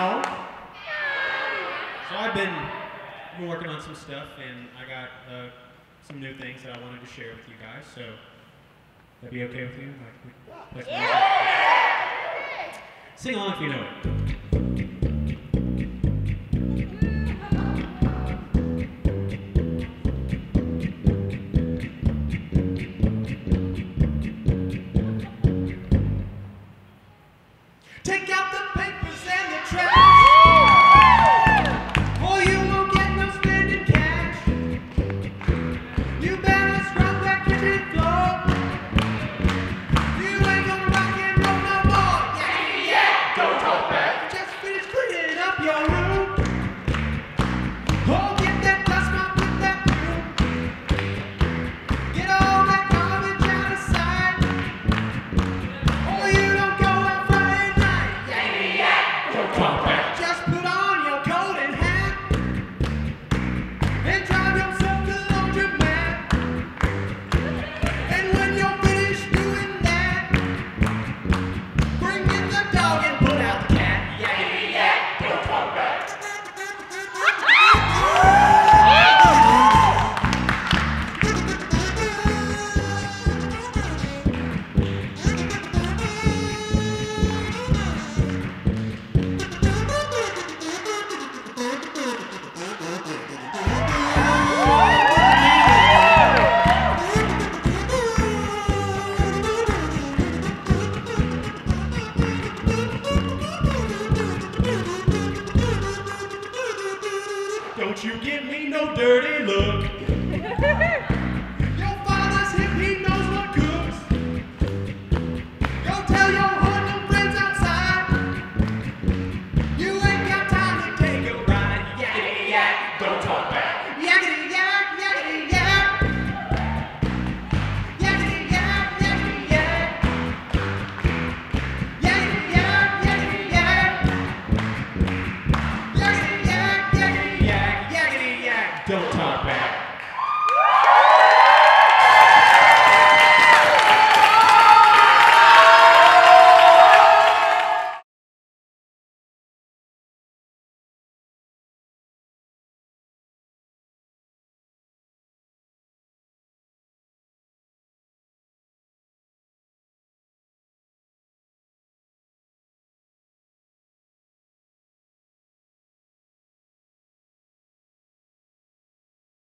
Meow. So I've been working on some stuff, and I got some new things that I wanted to share with you guys. So that'd be okay with you? Like, sing along if you know it. Take out the papers and the trash, or you won't get no spending cash. You better scrub that kitchen floor. You ain't gonna rock and roll no more. Yeah, yeah, don't talk back. Just finish cleaning up your room. Oh, get that dust mop with that broom. Get all that garbage out of sight. Oh, you don't go out Friday night. Just put on your coat and hat and drive yourself to the laundromat. And when you're finished doing that, bring in the dog and put out the cat. Don't talk back. Don't you give me no dirty look. Your father's hip, he knows what cooks. Go tell your hoodlum friends outside. You ain't got time to take a ride. Don't talk back.